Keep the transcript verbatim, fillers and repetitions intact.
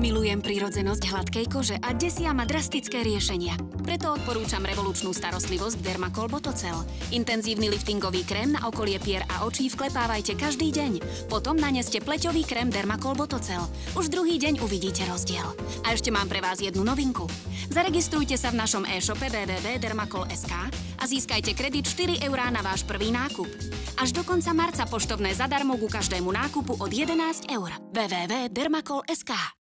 Milujem prirodzenosť hladkej kože a desia ma drastické riešenia. Preto odporúčam revolučnú starostlivosť Dermacol Botocel. Intenzívny liftingový krém na okolie pier a očí vklepávajte každý deň. Potom naneste pleťový krém Dermacol Botocel. Už druhý deň uvidíte rozdiel. A ešte mám pre vás jednu novinku. Zaregistrujte sa v našom e-shope w w w bodka dermacol bodka es ká a získajte kredit štyri eurá na váš prvý nákup. Až do konca marca poštovné zadarmo ku každému nákupu od jedenásť eur. w w w bodka dermacol bodka es ká